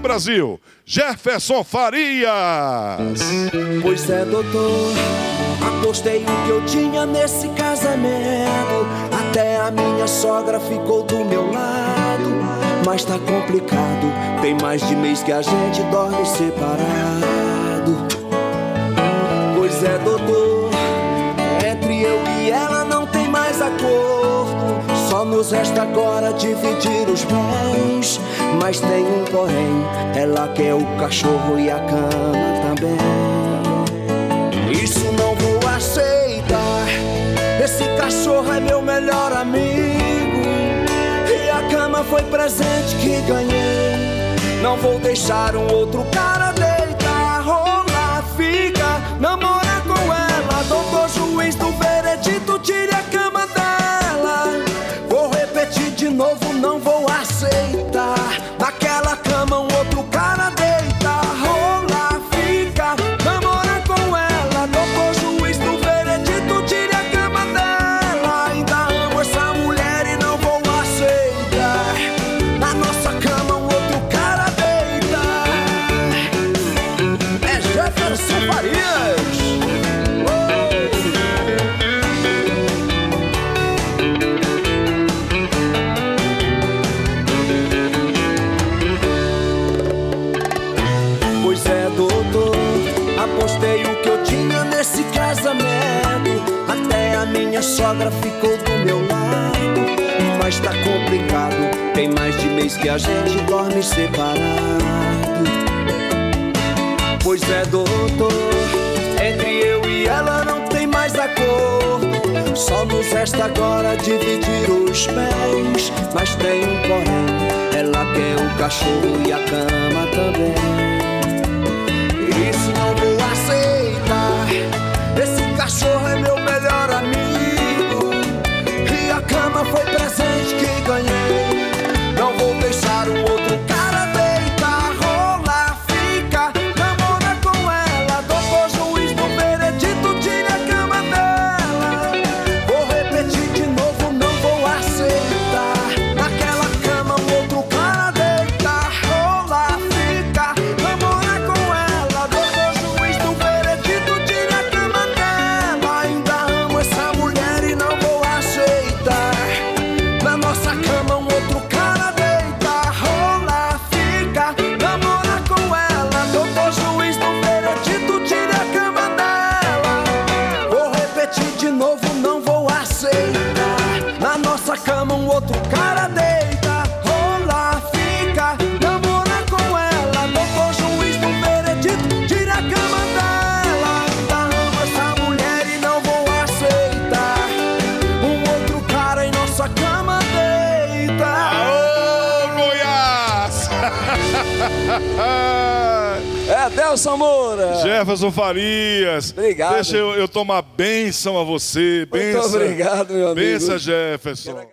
Brasil, Jefferson Farias. Pois é, doutor, apostei o que eu tinha nesse casamento. Até a minha sogra ficou do meu lado. Mas tá complicado, tem mais de mês que a gente dorme separado. Pois é, doutor, entre eu e ela não tem mais acordo. Só nos resta agora dividir os bens. Mas tem um porém, ela quer o cachorro e a cama também. Isso não vou aceitar. Esse cachorro é meu melhor amigo e a cama foi presente que ganhei. Não vou deixar um outro cara deitar, rolar, fica, namorar com ela. Doutor juiz do veredito, tire a cama dela. Vou repetir de novo, não vou aceitar. Naquela cama um outro cara deita, rola, fica, namora com ela. Doutor juiz do veredito, tire a cama dela. Ainda amo essa mulher e não vou aceitar. Na nossa cama um outro cara deita. É Jefferson Farias. Pois é, doutor, apostei o que eu tinha nesse casamento. Até a minha sogra ficou do meu lado. Mas tá complicado, tem mais de mês que a gente dorme separado. Pois é, doutor, entre eu e ela não tem mais acordo. Só nos resta agora dividir os bens. Mas tem um porém, ela quer o cachorro e a cama também. Isso não vou aceitar. Esse cachorro é meu melhor amigo e a cama foi presente que ganhei. Não vou deixar um outro cara deitar, rolar, fica, namora com ela. Doutor juiz do veredito, tire a cama dela. Vou repetir de novo, não vou aceitar. Naquela cama um outro cara deita, rola, fica, namora com ela. Doutor juiz do veredito, tire a cama dela. Ainda amo essa mulher e não vou aceitar. Na nossa cama um outro cara deita, rola, fica, namora com ela. Doutor juiz do veredito, tire a cama dela. Vou repetir de novo, não vou aceitar. Na nossa cama um outro cara deita, rola, fica, namora com ela. Doutor juiz do veredito, tire a cama dela. Ainda amo essa mulher e não vou aceitar. Um outro cara em nossa cama deita. Ô, Goiás! É Delson Moura. Jefferson Farias. Obrigado. Deixa eu tomar bênção a você. Muito obrigado, meu amigo. Bênção, Jefferson.